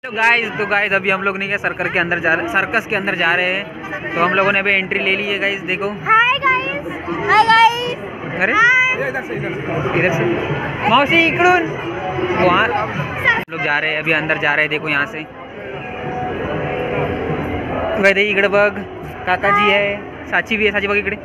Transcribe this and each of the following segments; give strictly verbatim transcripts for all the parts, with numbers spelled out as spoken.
तो गाइस तो गाइस अभी हम लोग नहीं क्या सर्कस के अंदर जा रहे सर्कस के अंदर जा रहे हैं। तो हम लोगों ने अभी एंट्री ले ली है गाइस। देखो हाय गाइस, हाय गाइस। अरे इधर से इधर से मौसी इकडून वहाँ हम लोग जा रहे हैं, अभी अंदर जा रहे हैं। देखो यहाँ से वैदे इकडे बघ, काका जी है, साची भी है। साची बघ इकडे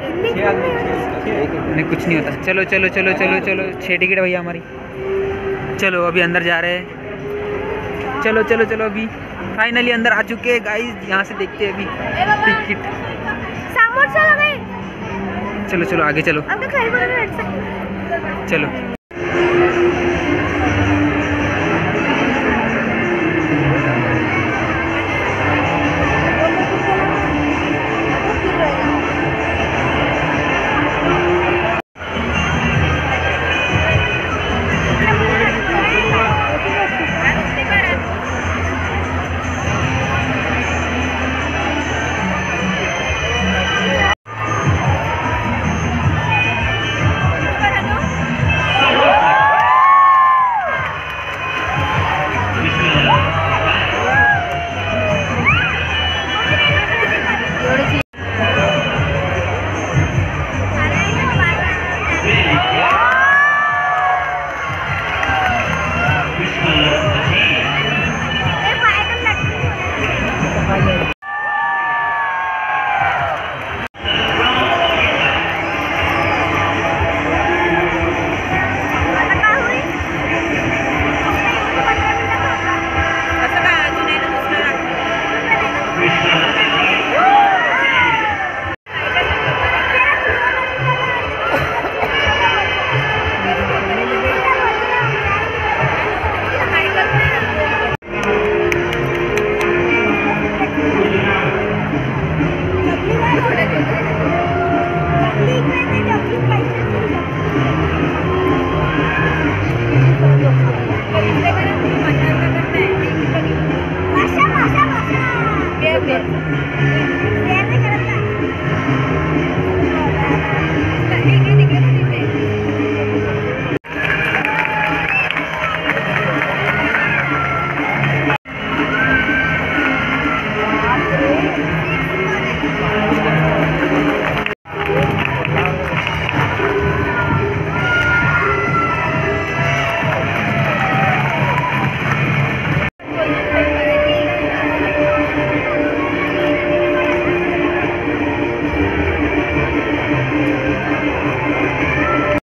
नहीं कुछ नहीं होता। चलो चलो चलो चलो चलो छः टिकट भैया हमारी। चलो अभी अंदर जा रहे हैं। चलो चलो चलो अभी फाइनली अंदर आ चुके हैं गाइस। यहाँ से देखते हैं अभी टिकट। समोसा लगे। चलो चलो आगे चलो चलो।